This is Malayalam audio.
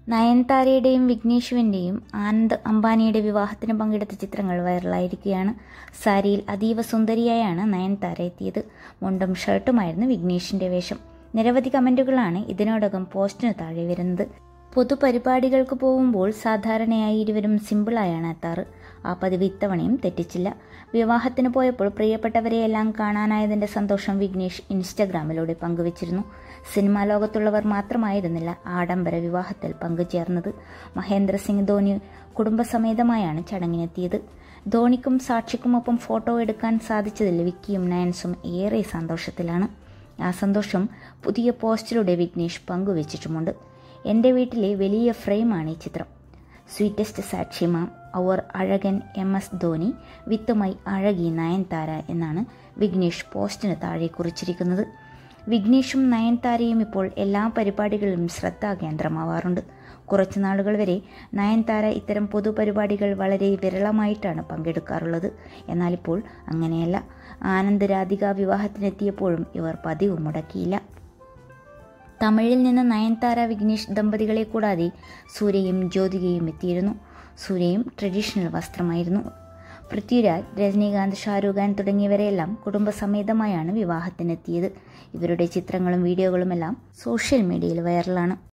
നയൻതാരയുടെയും വിഘ്നേഷുവിൻ്റെയും ആനന്ദ് അംബാനിയുടെ വിവാഹത്തിന് പങ്കെടുത്ത ചിത്രങ്ങൾ വൈറലായിരിക്കുകയാണ്. സാരിയിൽ അതീവ സുന്ദരിയായാണ് നയൻതാര എത്തിയത്. മുണ്ടും ഷർട്ടുമായിരുന്നു വിഘ്നേഷിൻ്റെ വേഷം. നിരവധി കമൻറ്റുകളാണ് ഇതിനോടകം പോസ്റ്റിന് താഴെ വരുന്നത്. പൊതുപരിപാടികൾക്ക് പോകുമ്പോൾ സാധാരണയായി ഇരുവരും സിമ്പിളായാണ് എത്താറ്. ആ പതിവ് ഇത്തവണയും തെറ്റിച്ചില്ല. വിവാഹത്തിന് പോയപ്പോൾ പ്രിയപ്പെട്ടവരെയെല്ലാം കാണാനായതിൻ്റെ സന്തോഷം വിഘ്നേഷ് ഇൻസ്റ്റഗ്രാമിലൂടെ പങ്കുവച്ചിരുന്നു. സിനിമാ ലോകത്തുള്ളവർ മാത്രമായിരുന്നില്ല ആഡംബര വിവാഹത്തിൽ പങ്കുചേർന്നത്. മഹേന്ദ്ര സിംഗ് ധോണി കുടുംബസമേതമായാണ് ചടങ്ങിനെത്തിയത്. ധോണിക്കും സാക്ഷിക്കുമൊപ്പം ഫോട്ടോ എടുക്കാൻ സാധിച്ചതിൽ വിക്കിയും നയൻസും ഏറെ സന്തോഷത്തിലാണ്. ആ സന്തോഷം പുതിയ പോസ്റ്റിലൂടെ വിഘ്നേഷ് പങ്കുവച്ചിട്ടുമുണ്ട്. എൻ്റെ വീട്ടിലെ വലിയ ഫ്രെയിമാണ് ഈ ചിത്രം. സ്വീറ്റസ്റ്റ് സാക്ഷി മാം, അവർ അഴകൻ MS ധോണി, വിത്തുമായി അഴകി നയൻതാര എന്നാണ് വിഘ്നേഷ് പോസ്റ്റിന് താഴെ കുറിച്ചിരിക്കുന്നത്. വിഘ്നേഷും നയൻതാരയും ഇപ്പോൾ എല്ലാ പരിപാടികളിലും ശ്രദ്ധാകേന്ദ്രമാവാറുണ്ട്. കുറച്ചു നാളുകൾ വരെ നയൻതാര ഇത്തരം പൊതുപരിപാടികൾ വളരെ വിരളമായിട്ടാണ് പങ്കെടുക്കാറുള്ളത്. എന്നാലിപ്പോൾ അങ്ങനെയല്ല. ആനന്ദ് രാധിക വിവാഹത്തിനെത്തിയപ്പോഴും ഇവർ പതിവ് മുടക്കിയില്ല. തമിഴിൽ നിന്ന് നയൻതാര വിഘ്നേഷ് ദമ്പതികളെ കൂടാതെ സൂര്യയും ജ്യോതികയും എത്തിയിരുന്നു. സൂര്യയും ട്രഡീഷണൽ വസ്ത്രമായിരുന്നു. പൃഥ്വിരാജ്, രജനീകാന്ത്, ഷാരൂഖ് ഖാൻ തുടങ്ങിയവരെല്ലാം കുടുംബസമേതമായാണ് വിവാഹത്തിനെത്തിയത്. ഇവരുടെ ചിത്രങ്ങളും വീഡിയോകളുമെല്ലാം സോഷ്യൽ മീഡിയയിൽ വൈറലാണ്.